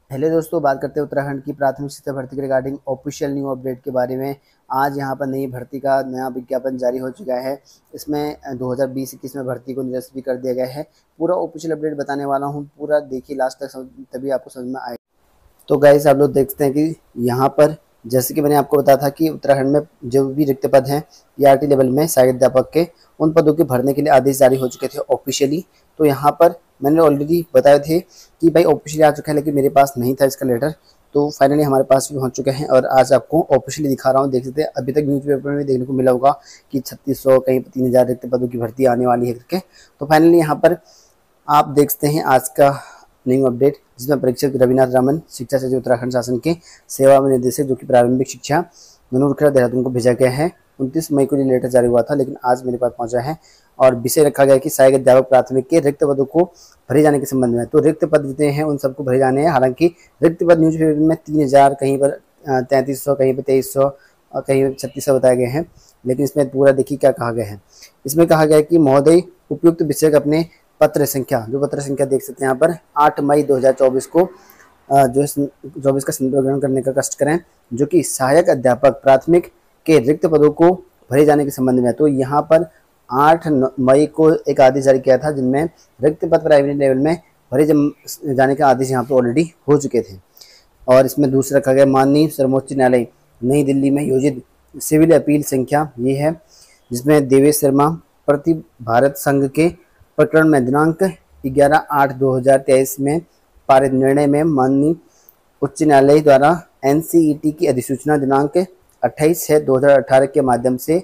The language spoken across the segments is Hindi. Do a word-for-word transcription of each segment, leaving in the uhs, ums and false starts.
हेलो दोस्तों, बात करते हैं उत्तराखंड की प्राथमिक शिक्षा भर्ती के रिगार्डिंग ऑफिशियल न्यू अपडेट के बारे में। आज यहां पर नई भर्ती का नया विज्ञापन जारी हो चुका है। इसमें दो हज़ार बीस इक्कीस में भर्ती को निरस्त भी कर दिया गया है। पूरा ऑफिशियल अपडेट बताने वाला हूं, पूरा देखिए लास्ट तक, समझ तभी आपको समझ में आएगा। तो गाइस, आप लोग देखते हैं कि यहाँ पर जैसे कि मैंने आपको बताया था कि उत्तराखंड में जो भी रिक्त पद हैं पीआरटी लेवल में सहायक अध्यापक के, उन पदों के भरने के लिए आदेश जारी हो चुके थे ऑफिशियली। तो यहाँ पर मैंने ऑलरेडी बताए थे कि भाई ऑफिशियली आ चुका है, लेकिन मेरे पास नहीं था इसका लेटर। तो फाइनली हमारे पास भी पहुंच चुके हैं और आज आपको ऑफिशियली दिखा रहा हूँ। देख सकते हैं, अभी तक न्यूज़पेपर में देखने को मिला होगा कि छत्तीस सौ कहीं तीन हज़ार रिक्त पदों की भर्ती आने वाली है करके। तो फाइनली यहाँ पर आप देख सकते हैं आज का न्यू अपडेट, जिसमें परीक्षक रविनाथ रमन, शिक्षा सचिव उत्तराखंड शासन के सेवा में निदेशक जो कि प्रारंभिक शिक्षा नूरखड़ा देहरादून को भेजा गया है। उनतीस मई को ये लेटर जारी हुआ था, लेकिन आज मेरे पास पहुंचा है और विषय रखा गया कि सहायक अध्यापक प्राथमिक के रिक्त पदों को भरे जाने के संबंध में। तो रिक्त पद जितने हैं उन सबको भरे जाने हैं। हालांकि रिक्त पद न्यूज पेपर में तीन हजार कहीं पर तैंतीस सौ कहीं पर तेईस सौ और कहीं पर छत्तीस सौ बताए गए हैं, लेकिन इसमें पूरा देखिए क्या कहा गया है। इसमें कहा गया है कि महोदय उपयुक्त विषय अपने पत्र संख्या, जो पत्र संख्या देख सकते हैं यहाँ पर, आठ मई दो हज़ार चौबीस को जो चौबीस का संदर्भ ग्रहण करने का कष्ट करें, जो कि सहायक अध्यापक प्राथमिक के रिक्त पदों को भरे जाने के संबंध में। तो यहाँ पर आठ मई को एक आदेश जारी किया था, जिनमें रिक्त पद प्राइमरी लेवल में भरे जाने का आदेश यहाँ पर ऑलरेडी हो चुके थे। और इसमें दूसरा रखा गया, माननीय सर्वोच्च न्यायालय नई दिल्ली में योजित सिविल अपील संख्या ये है, जिसमें देवेश शर्मा प्रति भारत संघ के प्रकरण में दिनांक ग्यारह आठ दो हज़ार तेईस में पारित निर्णय में माननीय उच्च न्यायालय द्वारा एनसीईटी की अधिसूचना दिनांक अट्ठाईस छह दो हज़ार अठारह के माध्यम से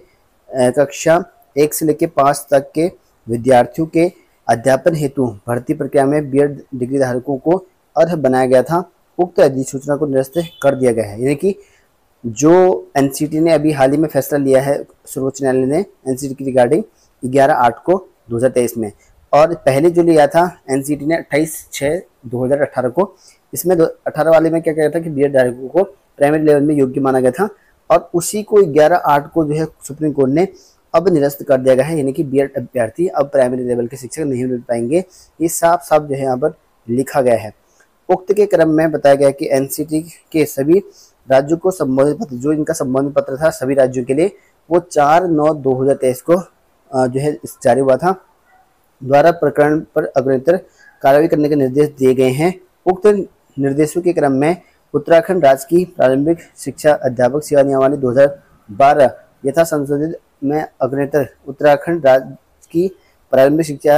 कक्षा एक से लेकर पाँच तक के विद्यार्थियों के अध्यापन हेतु भर्ती प्रक्रिया में बीएड डिग्री धारकों को अर्ह बनाया गया था। उक्त अधिसूचना को निरस्त कर दिया गया है। यानी कि जो एनसीईटी ने अभी हाल ही में फैसला लिया है, सर्वोच्च न्यायालय ने एनसीईटी की रिगार्डिंग ग्यारह आठ को दो हज़ार तेईस में, और पहले जो लिया था एनसीईटी ने अट्ठाईस छह दो हज़ार अठारह को, इसमें अठारह वाले में क्या कहा था कि बीएड धारकों को प्राइमरी लेवल में योग्य माना गया था, और उसी को ग्यारह आठ को जो है सुप्रीम कोर्ट ने अब निरस्त कर दिया गया है। यानी कि बीएड अभ्यर्थी अब प्राइमरी लेवल के शिक्षक नहीं मिल पाएंगे। ये साफ साफ जो है यहाँ पर लिखा गया है। उक्त के क्रम में बताया गया कि एनसीईटी के सभी राज्यों को संबोधित पत्र, जो इनका संबोधित पत्र था सभी राज्यों के लिए, वो चार नौ दो हज़ार तेईस को जो है जारी हुआ था, द्वारा प्रकरण पर अग्रतर कार्रवाई करने के निर्देश दिए गए हैं। उक्त निर्देशों के क्रम में उत्तराखंड राज्य की प्रारंभिक शिक्षा अध्यापक सेवा नियमावली दो हज़ार बारह यथा संशोधित में अग्रतर उत्तराखंड राज्य की प्रारंभिक शिक्षा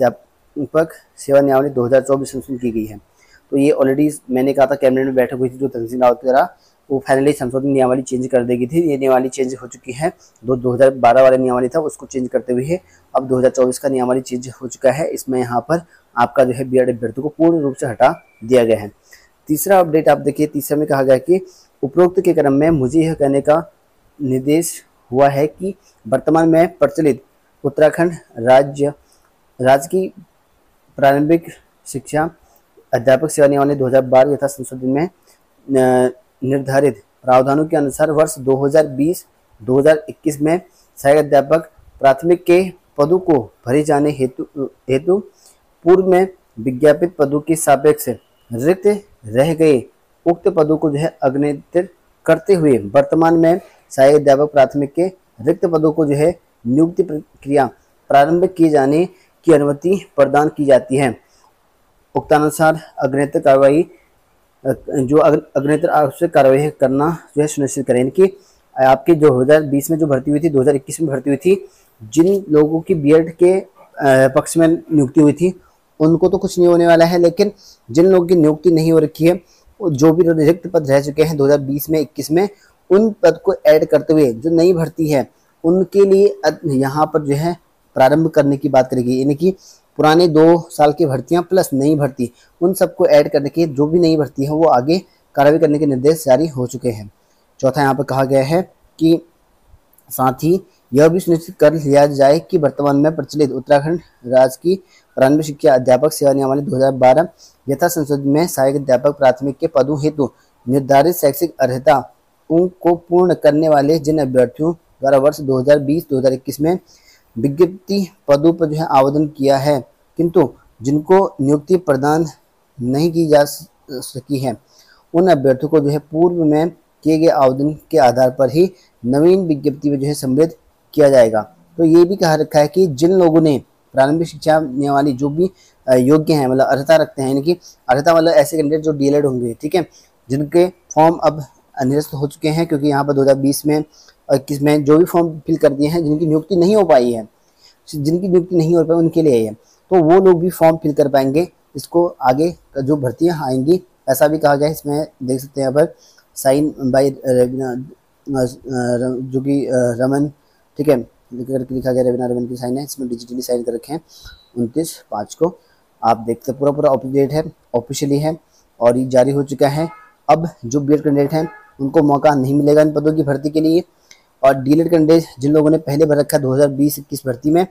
अध्यापक सेवा नियमावली दो हज़ार चौबीस संशोधित की गई है। तो ये ऑलरेडी मैंने कहा था कैबिनेट में बैठक हुई थी, जो तहसील रावत द्वारा वो फाइनली संशोधन नियमावली चेंज कर देगी थी। ये नियमावली चेंज हो चुकी है। दो दो हज़ार बारह वाला नियमावली था, उसको चेंज करते हुए अब दो हज़ार चौबीस का नियमावली चेंज हो चुका है। इसमें यहाँ पर आपका जो है बीएड अभ्यर्थियों को पूर्ण रूप से हटा दिया गया है। तीसरा अपडेट आप देखिए, तीसरा में कहा गया कि उपरोक्त के क्रम में मुझे यह कहने का निर्देश हुआ है कि वर्तमान में प्रचलित उत्तराखंड राज्य राज्य की प्रारंभिक शिक्षा अध्यापक सेवा नियमावली दो हज़ार बारह यथा संशोधन में निर्धारित प्रावधानों के अनुसार वर्ष दो हज़ार बीस दो हज़ार इक्कीस में सहायक अध्यापक प्राथमिक के पदों को भरे जाने हेतु हेतु पूर्व में विज्ञापित पदों के सापेक्ष रिक्त रह गए उक्त पदों को जो है अग्रतर करते हुए वर्तमान में सहायक अध्यापक प्राथमिक के रिक्त पदों को जो है नियुक्ति प्रक्रिया प्रारंभ किए जाने की अनुमति प्रदान की जाती है। उक्तानुसार अग्रतर कार्रवाई जो अग्रतर आवश्यक कार्रवाई करना जो है सुनिश्चित करें कि आपके जो दो हज़ार बीस में जो भर्ती हुई थी, दो हज़ार इक्कीस में भर्ती हुई थी, जिन लोगों की बीएड के पक्ष में नियुक्ति हुई थी उनको तो कुछ नहीं होने वाला है, लेकिन जिन लोगों की नियुक्ति नहीं हो रखी है, जो भी रिक्त पद रह चुके हैं दो हज़ार बीस में इक्कीस में, उन पद को ऐड करते हुए जो नई भर्ती है उनके लिए यहाँ पर जो है प्रारंभ करने की बात करेगी। यानी कि पुराने दो साल की भर्तियां प्लस नई भर्ती, उन सबको ऐड करने के जो भी नई भर्ती है वो आगे कार्रवाई करने के निर्देश जारी हो चुके हैं। चौथा यहाँ पर कहा गया है कि साथ ही यह भी सुनिश्चित कर लिया जाए कि वर्तमान में प्रचलित उत्तराखंड राज्य की प्रारंभिक शिक्षा अध्यापक सेवा नियमावली दो हज़ार बारह यथा संशोधन में सहायक अध्यापक प्राथमिक के पदों हेतु निर्धारित शैक्षिक अर्हता को पूर्ण करने वाले जिन अभ्यर्थियों द्वारा वर्ष दो हज़ार बीस दो हज़ार इक्कीस में विज्ञप्ति पदों पर जो है आवेदन किया है, किंतु जिनको नियुक्ति प्रदान नहीं की जा सकी है, उन अभ्यर्थियों को जो है पूर्व में किए गए आवेदन के आधार पर ही नवीन विज्ञप्ति में जो है सम्मिलित किया जाएगा। तो ये भी कहा रखा है कि जिन लोगों ने प्रारंभिक शिक्षा नियमावली जो भी योग्य हैं, मतलब अर्हता रखते हैं, यानी कि अर्हता मतलब ऐसे कैंडिडेट जो डीएलएड होंगे, ठीक है, जिनके फॉर्म अब निरस्त हो चुके हैं, क्योंकि यहाँ पर दो हज़ार बीस में और इक्कीस में जो भी फॉर्म फिल कर दिए हैं, जिनकी नियुक्ति नहीं हो पाई है, जिनकी नियुक्ति नहीं हो पाई उनके लिए है, तो वो लोग भी फॉर्म फिल कर पाएंगे। इसको आगे जो भर्तियाँ आएंगी ऐसा भी कहा गया है। इसमें देख सकते हैं यहाँ पर साइन बाई रवीना जो कि रमन, ठीक है, करके लिखा गया रवीना रमन की साइन है, इसमें डिजिटली साइन कर रखे हैं उनतीस पाँच को। आप देखते पूरा पूरा अपडेट है, ऑफिशियली है और ये जारी हो चुका है। अब जो बीएड कैंडिडेट हैं उनको मौका नहीं मिलेगा इन पदों की भर्ती के लिए, और डीएलएड कैंडिडेट जिन लोगों ने पहले भर रखा है दो हज़ार बीस इक्कीस भर्ती में,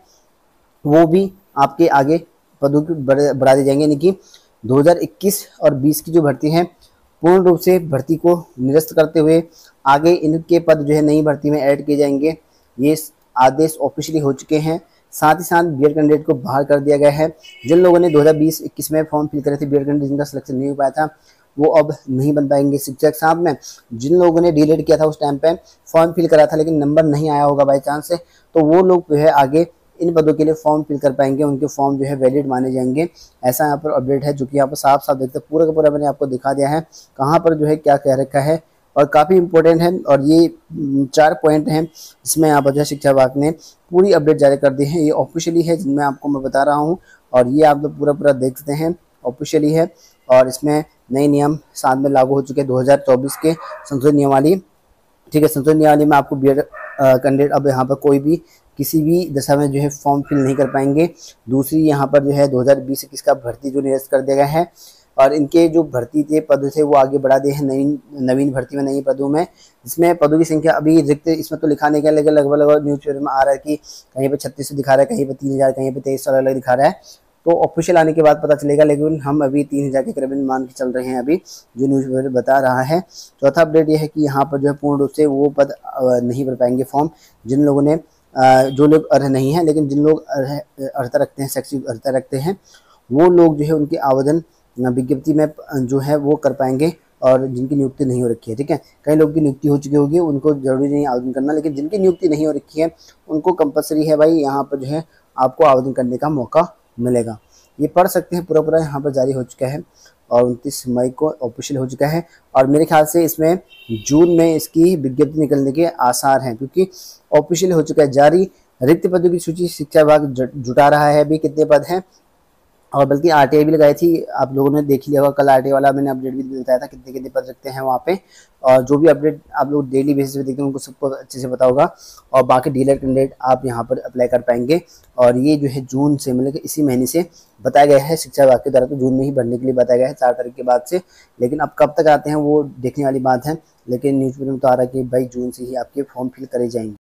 वो भी आपके आगे पदों की बढ़ा दी जाएंगे, यानी कि दो हज़ार इक्कीस और बीस की जो भर्ती है पूर्ण रूप से भर्ती को निरस्त करते हुए आगे इनके पद जो है नई भर्ती में ऐड किए जाएंगे। ये आदेश ऑफिशियली हो चुके हैं। साथ ही साथ बीएड कैंडिडेट को बाहर कर दिया गया है। जिन लोगों ने दो हज़ार बीस इक्कीस में फॉर्म फिल करे थे, बीएड कैंडिडेट जिनका सिलेक्शन नहीं हो पाया था, वो अब नहीं बन पाएंगे शिक्षक। साथ में जिन लोगों ने डीएलएड किया था उस टाइम पे फॉर्म फिल करा था लेकिन नंबर नहीं आया होगा बाई चांस से, तो वो लोग जो है आगे इन पदों के लिए फॉर्म फिल कर पाएंगे, उनके फॉर्म जो है वैलिड माने जाएंगे। ऐसा यहाँ पर अपडेट है जो कि यहाँ पर साफ साफ देखते हैं, पूरा का पूरा मैंने आपको दिखा दिया है कहाँ पर जो है क्या कह रखा है, और काफ़ी इंपॉर्टेंट है। और ये चार पॉइंट हैं जिसमें यहाँ पर जो है शिक्षा विभाग ने पूरी अपडेट जारी कर दी है। ये ऑफिशियली है जिनमें आपको मैं बता रहा हूँ, और ये आप लोग पूरा पूरा देख सकते हैं, ऑफिशियली है। और इसमें नए नियम साथ में लागू हो चुके हैं दो हज़ार चौबीस के संशोधित नियमावली, ठीक है। संशोधित नियमावली में आपको बीएड कैंडिडेट अब यहाँ पर कोई भी किसी भी दशा में जो है फॉर्म फिल नहीं कर पाएंगे। दूसरी यहाँ पर जो है दो हज़ार बीस इक्कीस का भर्ती जो निरस्त कर दिया गया है, और इनके जो भर्ती थे पद थे वो आगे बढ़ा दिए हैं नवीन नवीन भर्ती में नई पदों में, जिसमें पदों की संख्या अभी रिक्त इसमें तो लिखा नहीं गया, लेकिन लगभग लगभग न्यूज़ पेपर में आ रहा है कि कहीं पे छत्तीस सौ दिखा रहा है, कहीं पे तीन हज़ार, कहीं पे तेईस सौ अलग अलग दिखा रहा है। तो ऑफिशियल आने के बाद पता चलेगा, लेकिन हम अभी तीन हज़ार के करीब मान के चल रहे हैं अभी जो न्यूज़ पेपर बता रहा है। चौथा अपडेट ये है कि यहाँ पर जो है पूर्ण रूप से वो पद नहीं भर पाएंगे फॉर्म, जिन लोगों ने जो लोग अर्ह नहीं हैं, लेकिन जिन लोग अर्हता रखते हैं, शैक्षिक अर्हता रखते हैं, वो लोग जो है उनके आवेदन विज्ञप्ति में जो है वो कर पाएंगे, और जिनकी नियुक्ति नहीं हो रखी है, ठीक है। कई लोग की नियुक्ति हो चुकी होगी, उनको जरूरी नहीं आवेदन करना, लेकिन जिनकी नियुक्ति नहीं हो रखी है उनको कंपलसरी है भाई, यहाँ पर जो है आपको आवेदन करने का मौका मिलेगा। ये पढ़ सकते हैं, पूरा पूरा यहाँ पर जारी हो चुका है और उनतीस मई को ऑफिशियल हो चुका है, और मेरे ख्याल से इसमें जून में इसकी विज्ञप्ति निकलने के आसार हैं, क्योंकि ऑफिशियल हो चुका है जारी। रिक्त पदों की सूची शिक्षा विभाग जुटा रहा है अभी कितने पद हैं, और बल्कि आरटीआई भी लगाई थी, आप लोगों ने देख लिया होगा, कल आरटीआई वाला मैंने अपडेट भी बताया था कितने कितने पद रखते हैं वहाँ पे। और जो भी अपडेट आप लोग डेली बेसिस पे देखते हैं उनको सबको अच्छे से पता होगा। और बाकी डीलर कैंडिडेट आप यहाँ पर अप्लाई कर पाएंगे, और ये जो है जून से मतलब कि इसी महीने से बताया गया है शिक्षा विभाग के द्वारा, तो जून में ही भरने के लिए बताया गया है चार तारीख के बाद से। लेकिन अब कब तक आते हैं वो देखने वाली बात है, लेकिन न्यूज़पेपर में तो आ रहा है कि भाई जून से ही आपके फॉर्म फिल करे जाएंगे।